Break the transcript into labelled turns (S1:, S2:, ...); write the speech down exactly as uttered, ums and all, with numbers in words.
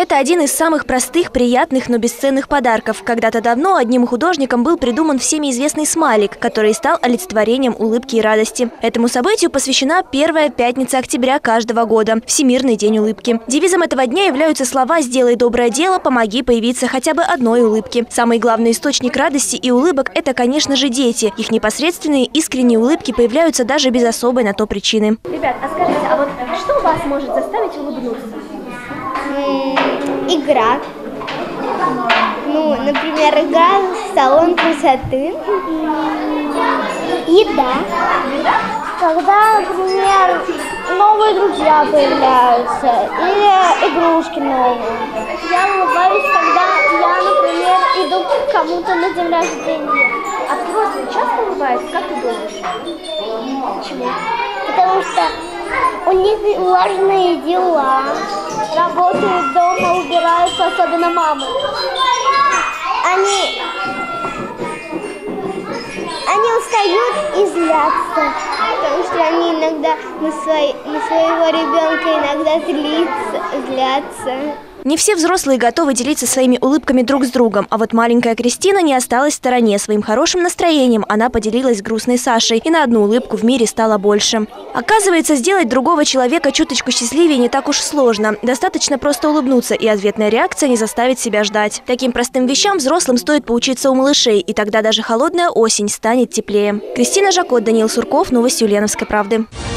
S1: Это один из самых простых, приятных, но бесценных подарков. Когда-то давно одним художником был придуман всеми известный смайлик, который стал олицетворением улыбки и радости. Этому событию посвящена первая пятница октября каждого года – Всемирный день улыбки. Девизом этого дня являются слова «Сделай доброе дело, помоги появиться хотя бы одной улыбки». Самый главный источник радости и улыбок – это, конечно же, дети. Их непосредственные искренние улыбки появляются даже без особой на то причины.
S2: Ребят, а скажите, а вот что вас может заставить улыбнуться?
S3: Игра. Ну, например, игра в салон красоты. Еда. Когда, например, новые друзья появляются или игрушки новые. Я улыбаюсь, когда я, например, иду к кому-то на день рождения.
S2: А взрослые часто улыбаются? Как ты думаешь?
S3: Почему? Потому что у них важные дела. Работают дома, убираются, особенно мамы. Они, они устают и злятся, потому что они иногда на, свой, на своего ребенка иногда злятся, злятся.
S1: Не все взрослые готовы делиться своими улыбками друг с другом, а вот маленькая Кристина не осталась в стороне. Своим хорошим настроением она поделилась с грустной Сашей, и на одну улыбку в мире стало больше. Оказывается, сделать другого человека чуточку счастливее не так уж сложно. Достаточно просто улыбнуться, и ответная реакция не заставит себя ждать. Таким простым вещам взрослым стоит поучиться у малышей, и тогда даже холодная осень станет теплее. Кристина Жакот, Даниил Сурков, новости Ульяновской правды.